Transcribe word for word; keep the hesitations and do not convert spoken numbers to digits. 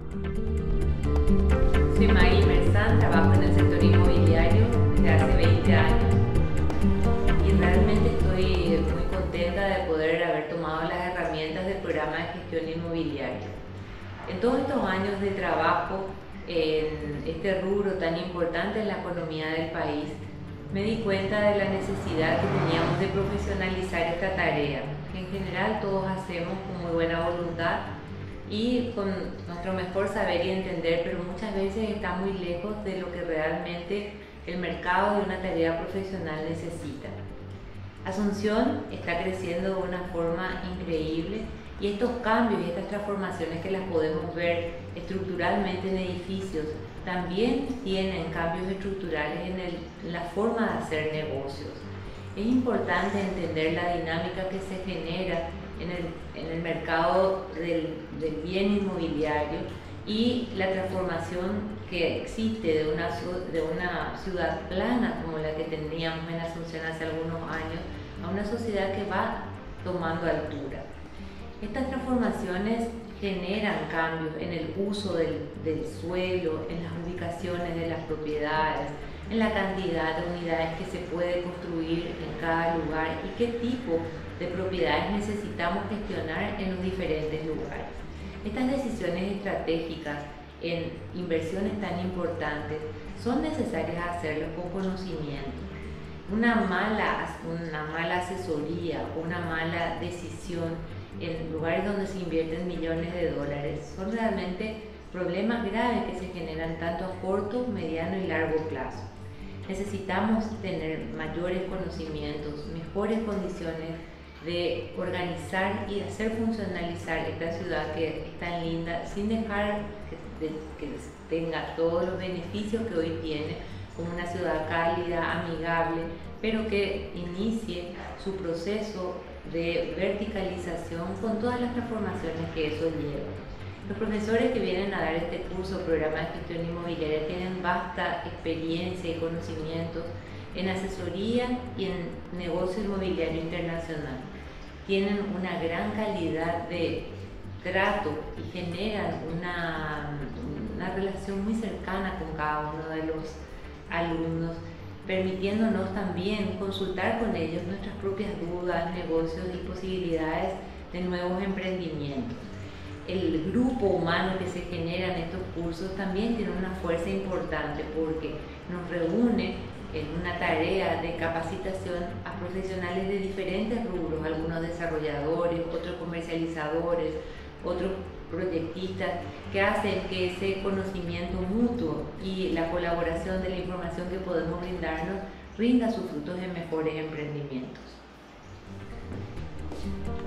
Soy Maggie Merzán, trabajo en el sector inmobiliario desde hace veinte años y realmente estoy muy contenta de poder haber tomado las herramientas del programa de gestión inmobiliaria. En todos estos años de trabajo en este rubro tan importante en la economía del país, me di cuenta de la necesidad que teníamos de profesionalizar esta tarea, que en general todos hacemos con muy buena voluntad y con nuestro mejor saber y entender, pero muchas veces está muy lejos de lo que realmente el mercado de una tarea profesional necesita. Asunción está creciendo de una forma increíble y estos cambios y estas transformaciones que las podemos ver estructuralmente en edificios también tienen cambios estructurales en, el, en la forma de hacer negocios. Es importante entender la dinámica que se genera en el, en el mercado del, del bien inmobiliario y la transformación que existe de una, de una ciudad plana como la que teníamos en Asunción hace algunos años a una sociedad que va tomando altura. Estas transformaciones generan cambios en el uso del, del suelo, en las ubicaciones de las propiedades, en la cantidad de unidades que se puede construir en cada lugar y qué tipo de propiedades necesitamos gestionar en los diferentes lugares. Estas decisiones estratégicas en inversiones tan importantes son necesarias hacerlas con conocimiento. Una mala, una mala asesoría o una mala decisión en lugares donde se invierten millones de dólares son realmente problemas graves que se generan tanto a corto, mediano y largo plazo. Necesitamos tener mayores conocimientos, mejores condiciones de organizar y hacer funcionalizar esta ciudad que es tan linda sin dejar que, de, que tenga todos los beneficios que hoy tiene como una ciudad cálida, amigable, pero que inicie su proceso de verticalización con todas las transformaciones que eso lleva. Los profesores que vienen a dar este curso, programa de gestión inmobiliaria, tienen vasta experiencia y conocimientos en asesoría y en negocio inmobiliario internacional. Tienen una gran calidad de trato y generan una, una relación muy cercana con cada uno de los alumnos, permitiéndonos también consultar con ellos nuestras propias dudas, negocios y posibilidades de nuevos emprendimientos. El grupo humano que se genera en estos cursos también tiene una fuerza importante porque nos reúne en una tarea de capacitación a profesionales de diferentes rubros, algunos desarrolladores, otros comercializadores, otros proyectistas, que hacen que ese conocimiento mutuo y la colaboración de la información que podemos brindarnos rinda sus frutos en mejores emprendimientos.